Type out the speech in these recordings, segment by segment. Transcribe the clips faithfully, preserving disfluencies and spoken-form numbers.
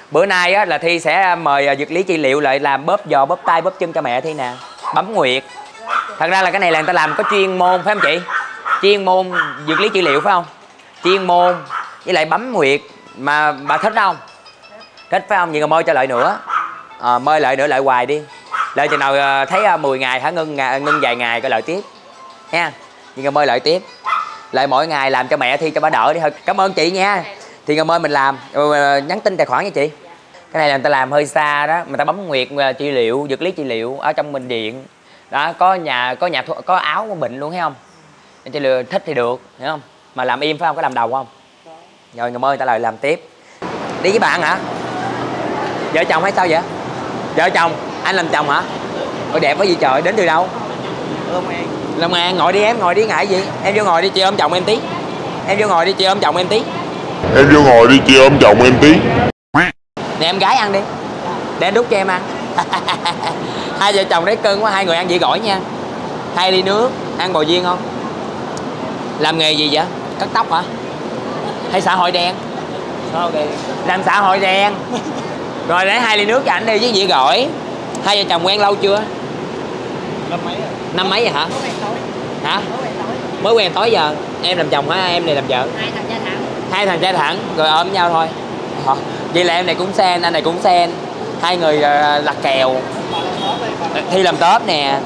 Bữa nay á, là Thi sẽ mời dược lý trị liệu lại làm bóp giò, bóp tay, bóp chân cho mẹ Thi nè. Bấm nguyệt. Thật ra là cái này là người ta làm có chuyên môn phải không chị? Chuyên môn dược lý trị liệu phải không? Chuyên môn với lại bấm nguyệt. Mà bà thích không? Thích phải không? Vậy rồi môi cho lại nữa. À, môi lại nữa, lại hoài đi. Lại chừng nào thấy mười ngày hả, ngưng ngưng vài ngày coi lại tiếp nha. Vậy rồi môi lại tiếp. Lại mỗi ngày làm cho mẹ Thi cho bà đỡ đi thôi. Cảm ơn chị nha. Thì rồi mời mình làm, nhắn tin tài khoản cho chị. Cái này là người ta làm hơi xa đó, người ta bấm nguyệt trị liệu, dược lý trị liệu ở trong bệnh viện. Đó, có nhà có nhà có áo có bệnh luôn thấy không? Chị lừa thích thì được, hiểu không? Mà làm im phải không? Có làm đầu không? Rồi người mời người ta lại làm tiếp. Đi với bạn hả? Vợ chồng hay sao vậy? Vợ chồng, anh làm chồng hả? Ôi đẹp quá gì trời, đến từ đâu? Long An. Long An, ngồi đi em, ngồi đi ngại gì? Em vô ngồi đi, chị ôm chồng em tí. Em vô ngồi đi, chị ôm chồng em tí. Em vô ngồi đi, chị ôm chồng em tí. Nè em gái ăn đi. Để anh đút cho em ăn. Hai vợ chồng đấy cưng quá, hai người ăn vị gỏi nha. Hai ly nước, ăn bò viên không? Làm nghề gì vậy? Cắt tóc hả? Hay xã hội đen? Xã hội đen. Làm xã hội đen. Rồi lấy hai ly nước cho ảnh đi với vị gỏi. Hai vợ chồng quen lâu chưa? Năm mấy rồi. Năm mấy rồi hả? Hả? Mới quen tối giờ. Em làm chồng hả? Em này làm vợ? Hai thằng trai thẳng. Hai thằng trai thẳng, rồi ôm nhau thôi. Hả? Vậy là em này cũng sen, anh này cũng sen. Hai người uh, lặt kèo. Thi làm tớp nè.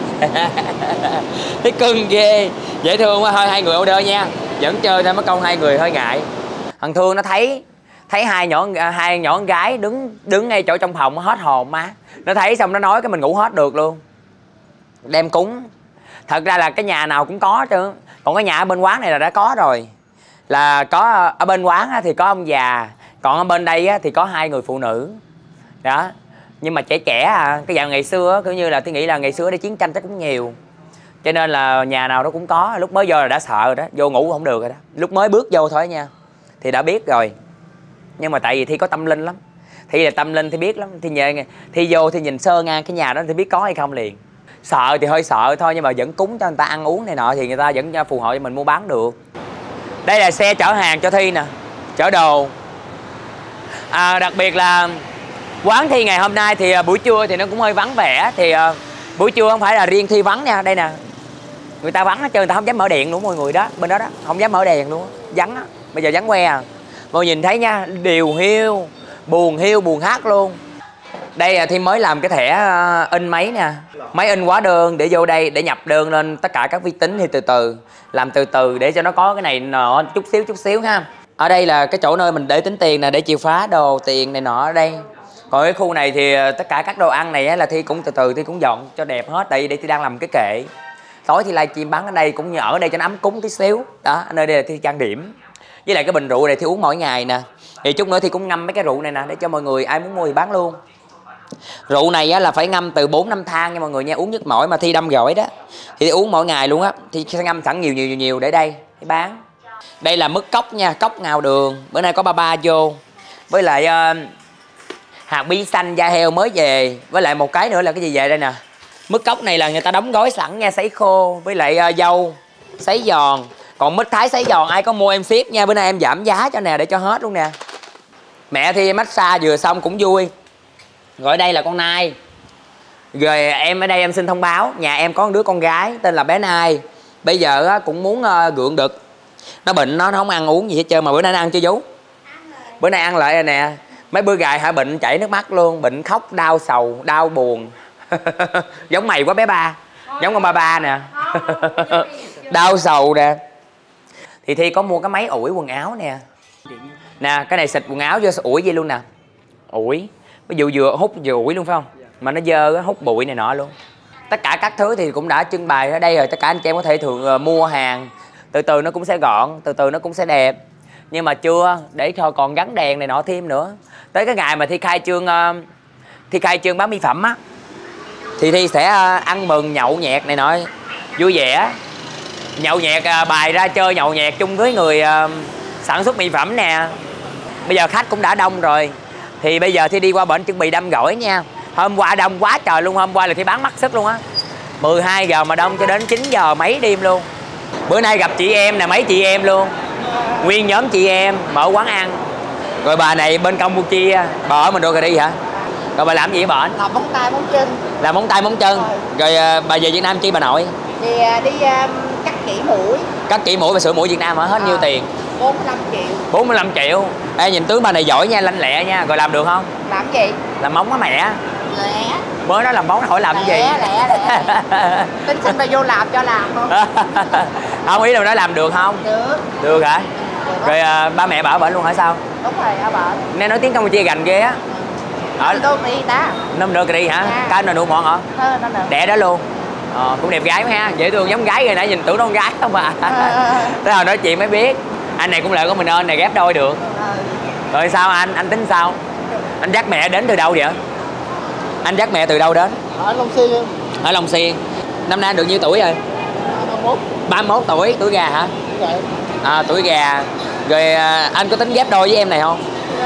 Thấy cưng ghê. Dễ thương quá, thôi hai người order nha. Vẫn chơi thôi, mất công hai người hơi ngại. Thằng Thương nó thấy thấy hai nhỏ hai nhỏ con gái đứng đứng ngay chỗ trong phòng hết hồn má. Nó thấy xong nó nói cái mình ngủ hết được luôn. Đem cúng. Thật ra là cái nhà nào cũng có chứ. Còn cái nhà ở bên quán này là đã có rồi. Là có ở bên quán thì có ông già, còn ở bên đây thì có hai người phụ nữ. Đó. Nhưng mà trẻ trẻ à, cái dạng ngày xưa kiểu như là tôi nghĩ là ngày xưa đây chiến tranh chắc cũng nhiều. Cho nên là nhà nào nó cũng có, lúc mới vô là đã sợ rồi đó, vô ngủ không được rồi đó. Lúc mới bước vô thôi nha thì đã biết rồi. Nhưng mà tại vì Thi có tâm linh lắm. Thi là tâm linh thì biết lắm, Thi nhờ Thi vô thì nhìn sơ ngang cái nhà đó thì biết có hay không liền. Sợ thì hơi sợ thôi nhưng mà vẫn cúng cho người ta ăn uống này nọ thì người ta vẫn phù hộ cho mình mua bán được. Đây là xe chở hàng cho Thi nè, chở đồ. À, đặc biệt là quán Thi ngày hôm nay thì buổi trưa thì nó cũng hơi vắng vẻ. Thì uh, buổi trưa không phải là riêng Thi vắng nha, đây nè. Người ta vắng hết trơn, người ta không dám mở đèn luôn mọi người đó. Bên đó đó, không dám mở đèn luôn, vắng á. Bây giờ vắng que à. Mọi người nhìn thấy nha, điều hiu, buồn hiu, buồn hát luôn. Đây là Thi mới làm cái thẻ uh, in máy nè. Máy in hóa đơn để vô đây, để nhập đơn lên tất cả các vi tính thì từ từ. Làm từ từ để cho nó có cái này nọ chút xíu chút xíu ha. Ở đây là cái chỗ nơi mình để tính tiền nè, để chìa khóa đồ tiền này nọ ở đây. Còn cái khu này thì tất cả các đồ ăn này là Thi cũng từ từ Thi cũng dọn cho đẹp hết. Tại vì đây Thi đang làm cái kệ. Tối thì livestream bán ở đây cũng như ở đây cho nó ấm cúng tí xíu. Đó, nơi đây là Thi trang điểm. Với lại cái bình rượu này Thi uống mỗi ngày nè. Thì chút nữa Thi cũng ngâm mấy cái rượu này nè để cho mọi người ai muốn mua thì bán luôn. Rượu này á, là phải ngâm từ bốn năm thang nha mọi người nha, uống nhức mỏi mà Thi đâm gỏi đó. Thì uống mỗi ngày luôn á, Thi sẽ ngâm sẵn nhiều nhiều nhiều, nhiều để đây để bán. Đây là mứt cốc nha, cốc ngào đường. Bữa nay có ba ba vô. Với lại uh, hạt bí xanh da heo mới về. Với lại một cái nữa là cái gì về đây nè. Mứt cốc này là người ta đóng gói sẵn nha, sấy khô. Với lại uh, dâu, sấy giòn. Còn mít thái sấy giòn ai có mua em ship nha. Bữa nay em giảm giá cho nè để cho hết luôn nè. Mẹ Thi massage vừa xong cũng vui. Rồi đây là con Nai. Rồi em ở đây em xin thông báo, nhà em có một đứa con gái tên là bé Nai. Bây giờ cũng muốn uh, gượng đực. Nó bệnh, nó không ăn uống gì hết trơn. Mà bữa nay nó ăn chưa Vú? Bữa nay ăn lại rồi nè. Mấy bữa gài hả bệnh chảy nước mắt luôn. Bệnh khóc, đau sầu, đau buồn. Giống mày quá bé Ba. Giống con ba ba nè. Đau sầu nè. Thì Thi có mua cái máy ủi quần áo nè. Nè cái này xịt quần áo vô ủi vậy luôn nè. Ủi. Ví dụ vừa hút vừa ủi luôn phải không? Mà nó dơ hút bụi này nọ luôn. Tất cả các thứ thì cũng đã trưng bày ở đây rồi. Tất cả anh chị em có thể thường uh, mua hàng. Từ từ nó cũng sẽ gọn, từ từ nó cũng sẽ đẹp. Nhưng mà chưa, để cho còn gắn đèn này nọ thêm nữa. Tới cái ngày mà Thi khai trương uh, Thi khai trương bán mỹ phẩm á, thì Thi sẽ uh, ăn mừng nhậu nhẹt này nọ vui vẻ. Nhậu nhẹt uh, bài ra chơi nhậu nhẹt chung với người uh, sản xuất mỹ phẩm nè. Bây giờ khách cũng đã đông rồi. Thì bây giờ Thi đi qua bển chuẩn bị đâm gỏi nha. Hôm qua đông quá trời luôn, hôm qua là Thi bán mắc sức luôn á. mười hai giờ mà đông cho đến chín giờ mấy đêm luôn. Bữa nay gặp chị em nè, mấy chị em luôn. Nguyên nhóm chị em mở quán ăn. Rồi bà này bên Campuchia, bà ở mình đô đi hả? Rồi bà làm gì với bển? Làm móng tay móng chân. Làm móng tay móng chân. Rồi à, bà về Việt Nam chi bà nội? Thì à, đi um, cắt kỹ mũi. Cắt kỹ mũi và sửa mũi Việt Nam hả? Hết à, nhiêu tiền? bốn mươi lăm triệu. bốn mươi lăm triệu. Ê, nhìn tướng bà này giỏi nha, lanh lẹ nha. Rồi làm được không? Làm gì? Làm móng á mẹ. Lẹ. Mới nói làm móng hỏi làm lẹ, cái gì? Lẹ lẹ. Tính xin bà vô làm cho làm không? Không, ý là nói làm được không? Được. Được hả? Được. Rồi à, ba mẹ bà ở bển luôn hả sao? Đúng rồi, ở bển. Nghe nói tiếng Campuchia gành ghê á. Ở đâu đi ta? Năm được đi hả? Dạ. Cái nào đủ mọn hả? Ờ, nó được. Đẻ đó luôn. Ờ, cũng đẹp gái ha, dễ thương giống gái rồi, nãy nhìn tưởng đâu con gái không à. Tới hồi nói chuyện mới biết. Anh này cũng lợi của mình ơn này, ghép đôi được. Rồi sao anh, anh tính sao? Anh dắt mẹ đến từ đâu vậy? Anh dắt mẹ từ đâu đến? Ở Long Xuyên em. Ở Long Xuyên. Năm nay anh được nhiêu tuổi rồi? ba mươi mốt. ba mươi mốt tuổi, tuổi gà hả? Đúng rồi. À, tuổi gà. Rồi à, anh có tính ghép đôi với em này không?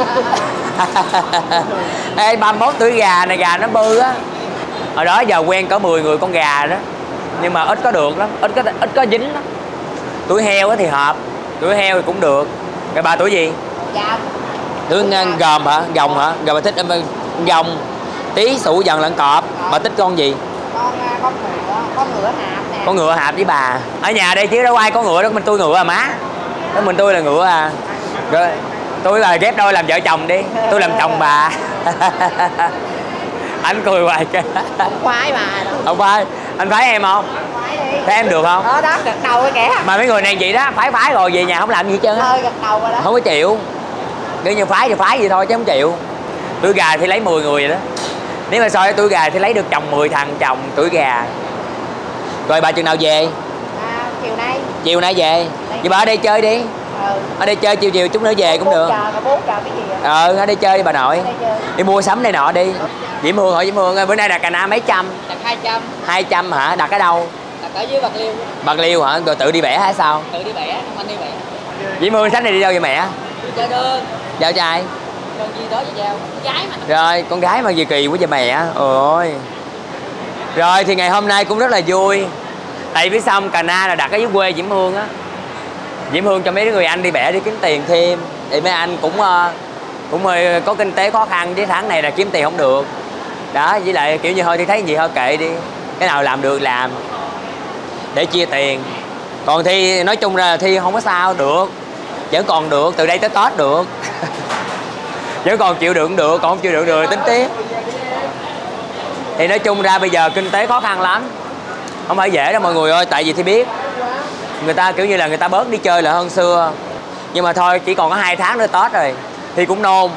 Ê, ba mươi mốt tuổi gà này, gà nó bư á. Hồi đó giờ quen cỡ mười người con gà đó. Nhưng mà ít có được lắm, ít có ít có dính lắm. Tuổi heo thì hợp, tuổi heo thì cũng được. Rồi bà tuổi gì? Dạ. Tuổi gồm hả? Gồng hả? Rồi bà thích gồng, tí sủ dần lẫn cọp. Bà thích con gì? Con con ngựa, con ngựa hạp nè. Con ngựa hạp với bà. Ở nhà đây chứ đâu ai có ngựa đó, mình tôi ngựa à má. Đó mình tôi là ngựa à. Rồi tôi là ghép đôi làm vợ chồng đi, tôi làm chồng bà. Anh cười hoài kìa. Không khoái bà. Không phải, anh phái em không? Khoái đi. Thấy em được không? Đó đó, gật đầu rồi kìa. Mà mấy người này vậy đó, phái phái rồi về nhà không làm gì hết trơn á. Hơi gật đầu rồi đó. Không có chịu. Kiểu như phái thì phái vậy thôi chứ không chịu. Tuổi gà thì lấy mười người vậy đó. Nếu mà so với tuổi gà thì lấy được chồng mười thằng chồng tuổi gà. Rồi bà chừng nào về? À, chiều nay. Chiều nay về. Vậy bà ở đây chơi đi. Ừ. Ở đây chơi chiều chiều chút nữa về cũng được. Chờ, bố chờ cái gì vậy? Ờ, ở đây chơi đi bà nội. Chơi. Đi mua sắm này nọ đi. Diễm Hương hỏi Diễm Hương bữa nay đặt cà na mấy trăm? Đặt hai trăm. Hai trăm hả? Đặt ở đâu? Đặt ở dưới Bạc Liêu. Bạc Liêu hả? Rồi tự đi vẽ hay sao? Tự đi vẽ, không anh đi vẽ. Diễm Hương sách này đi đâu vậy mẹ? Đi chơi đơn. Giao cho ai? Đơn gì đó với giao. Con gái mà. Rồi, con gái mà gì kỳ quá vậy mẹ. Ôi. Rồi thì ngày hôm nay cũng rất là vui. Tại vì xong cà na là đặt ở dưới quê Diễm Hương á. Diễm Hương cho mấy người anh đi vẽ đi kiếm tiền thêm. Thì mấy anh cũng cũng hơi có kinh tế khó khăn chứ tháng này là kiếm tiền không được. Đó, với lại kiểu như thôi thì thấy gì thôi kệ đi. Cái nào làm được làm. Để chia tiền. Còn Thi nói chung là Thi không có sao được. Vẫn còn được, từ đây tới Tết được. Vẫn còn chịu đựng được, còn không chịu đựng được tính tiếp. Thì nói chung ra bây giờ kinh tế khó khăn lắm. Không phải dễ đâu mọi người ơi, tại vì Thi biết người ta kiểu như là người ta bớt đi chơi là hơn xưa. Nhưng mà thôi chỉ còn có hai tháng nữa Tết rồi. Thi cũng nôn.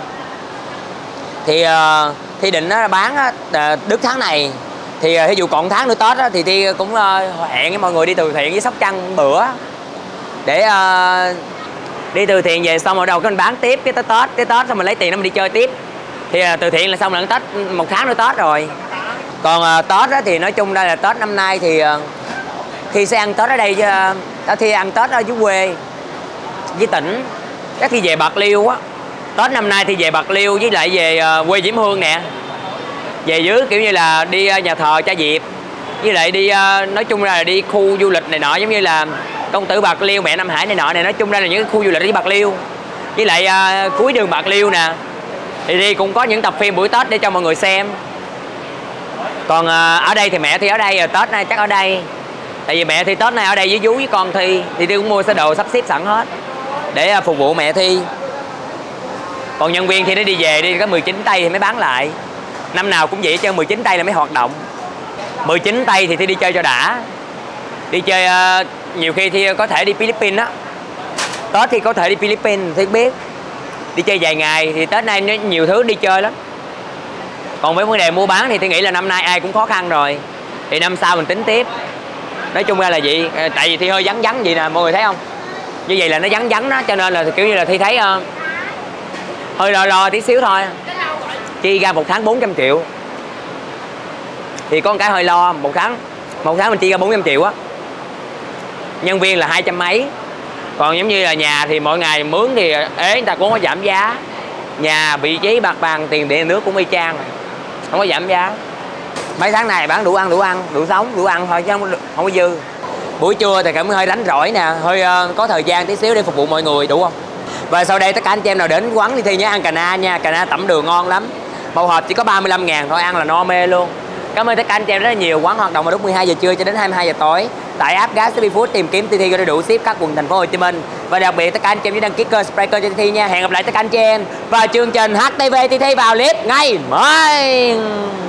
Thì uh, Thi định uh, bán uh, Đức tháng này. Thì uh, ví dụ còn tháng nữa Tết uh, thì Thi cũng uh, hẹn với mọi người đi từ thiện với Sóc Trăng bữa. Để uh, đi từ thiện về xong rồi đâu cái mình bán tiếp cái tới Tết. Cái Tết xong mình lấy tiền đó mình đi chơi tiếp. Thì uh, từ thiện là xong là Tết, một tháng nữa Tết rồi. Còn uh, Tết uh, thì nói chung đây là Tết năm nay thì uh, Thi sẽ ăn Tết ở đây chứ. Uh, Thi ăn Tết ở dưới quê với tỉnh. Chắc Thi về Bạc Liêu á. Tết năm nay thì về Bạc Liêu với lại về uh, quê Diễm Hương nè. Về dưới kiểu như là đi uh, nhà thờ Cha Diệp. Với lại đi uh, nói chung là đi khu du lịch này nọ giống như là Công Tử Bạc Liêu, Mẹ Nam Hải này nọ này. Nói chung ra là những khu du lịch đi Bạc Liêu. Với lại uh, cuối đường Bạc Liêu nè. Thì Thi cũng có những tập phim buổi Tết để cho mọi người xem. Còn uh, ở đây thì mẹ Thi ở đây rồi, Tết nay chắc ở đây. Tại vì mẹ Thi Tết nay ở đây với vú với con Thi. Thì Thi cũng mua xe đồ sắp xếp sẵn hết để uh, phục vụ mẹ Thi. Còn nhân viên thì nó đi về đi, có mười chín tây thì mới bán lại. Năm nào cũng vậy chứ mười chín tây là mới hoạt động. mười chín tây thì Thi đi chơi cho đã. Đi chơi uh, nhiều khi Thi có thể đi Philippines á. Tết thì có thể đi Philippines, Thi biết. Đi chơi vài ngày thì Tết nay nhiều thứ đi chơi lắm. Còn với vấn đề mua bán thì Thi nghĩ là năm nay ai cũng khó khăn rồi. Thì năm sau mình tính tiếp. Nói chung ra là vậy. Tại vì Thi hơi vắng vắng vậy nè, mọi người thấy không? Như vậy là nó vắng vắng đó, cho nên là kiểu như là Thi thấy uh, hơi lo lo tí xíu thôi. Chi ra một tháng bốn trăm triệu. Thì có một cái hơi lo, một tháng một tháng mình chi ra bốn trăm triệu á. Nhân viên là hai trăm mấy. Còn giống như là nhà thì mỗi ngày mướn thì ế người ta cũng có giảm giá. Nhà, vị trí, mặt bằng, tiền điện nước cũng y chang rồi. Không có giảm giá. Mấy tháng này bán đủ ăn, đủ ăn, đủ sống, đủ ăn thôi chứ không, không có dư. Buổi trưa thì cũng hơi đánh rỗi nè, hơi uh, có thời gian tí xíu để phục vụ mọi người, đủ không? Và sau đây tất cả anh chị em nào đến quán Ti Thi nhớ ăn cà na nha. Cà na tẩm đường ngon lắm. Một hộp chỉ có ba mươi lăm ngàn thôi, ăn là no mê luôn. Cảm ơn tất cả anh chị em rất là nhiều. Quán hoạt động vào lúc mười hai giờ trưa cho đến hai mươi hai giờ tối. Tại app Gastropy Food tìm kiếm Ti Thi có đủ ship các quận thành phố Hồ Chí Minh. Và đặc biệt tất cả anh chị em nhớ đăng ký kênh subscribe kênh cho Ti Thi nha. Hẹn gặp lại tất cả anh chị em vào chương trình hát tê vê Ti Thi vào clip ngay mai.